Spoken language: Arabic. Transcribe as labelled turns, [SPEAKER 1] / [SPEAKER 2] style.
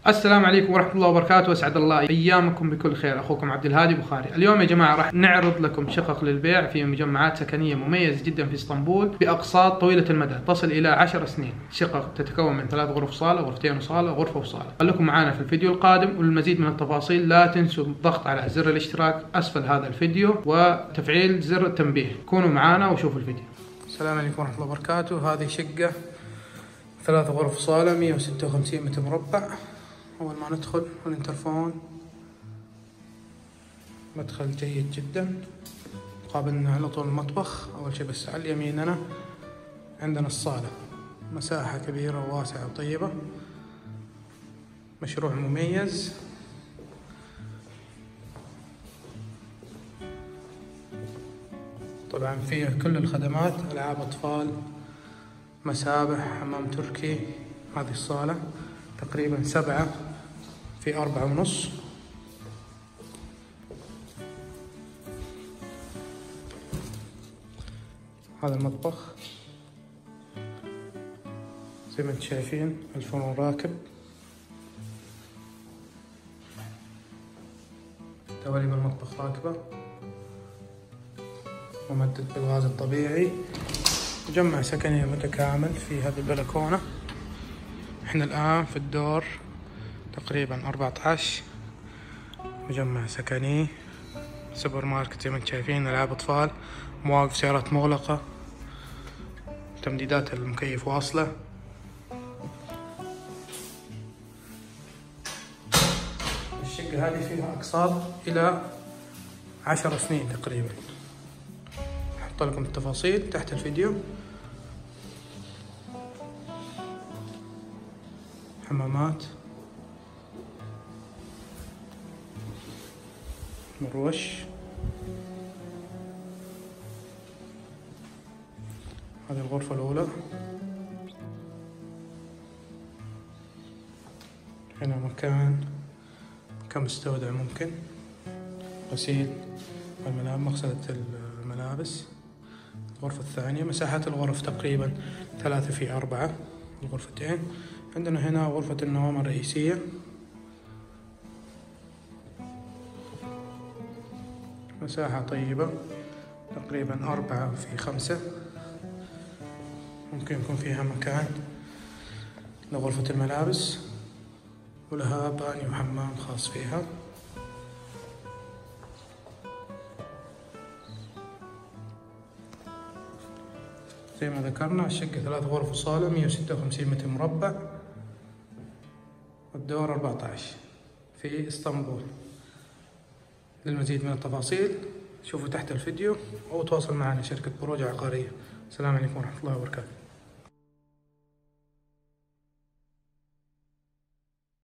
[SPEAKER 1] السلام عليكم ورحمة الله وبركاته، أسعد الله أيامكم بكل خير. أخوكم عبد الهادي بخاري. اليوم يا جماعة راح نعرض لكم شقق للبيع في مجمعات سكنية مميز جدا في اسطنبول بأقساط طويلة المدى تصل إلى 10 سنين. شقق تتكون من 3 غرف صالة، غرفتين وصالة، غرفة وصالة. خليكم معنا في الفيديو القادم، وللمزيد من التفاصيل لا تنسوا الضغط على زر الاشتراك أسفل هذا الفيديو وتفعيل زر التنبيه. كونوا معنا وشوفوا الفيديو. السلام عليكم ورحمة الله وبركاته. هذه شقة 3 غرف صالة 156 متر مربع. أول ما ندخل الانترفون، مدخل جيد جدا، قابلنا على طول المطبخ. أول شي بس على يميننا عندنا الصالة، مساحة كبيرة وواسعة وطيبة، مشروع مميز. طبعا فيه كل الخدمات، ألعاب أطفال، مسابح، حمام تركي. هذه الصالة تقريبا 7 في 4.5. هذا المطبخ زي ما انتم شايفين، الفرن راكب، دواليب المطبخ راكبة، ممدد بالغاز الطبيعي. مجمع سكني متكامل في هذه البلكونة. احنا الآن في الدور تقريبا 14. مجمع سكني، سوبر ماركت زي ما انتم شايفين، ألعاب أطفال، مواقف سيارات مغلقة، تمديدات المكيف واصلة. الشقة هذه فيها أقساط إلى 10 سنين تقريبا. أحط لكم التفاصيل تحت الفيديو. حمامات، مروش. هذه الغرفة الأولى. هنا مكان مستودع، ممكن غسيل الملابس، مغسلة الملابس. الغرفة الثانية، مساحات الغرف تقريبا 3 في 4 الغرفتين. عندنا هنا غرفة النوم الرئيسية، مساحة طيبة تقريبا 4 في 5. ممكن يكون فيها مكان لغرفة الملابس، ولها بانيو وحمام خاص فيها. زي ما ذكرنا، الشقة 3 غرف وصالة 156 متر مربع، والدور 14 في اسطنبول. للمزيد من التفاصيل شوفوا تحت الفيديو أو تواصل معنا شركة بروج عقارية. السلام عليكم ورحمة الله وبركاته.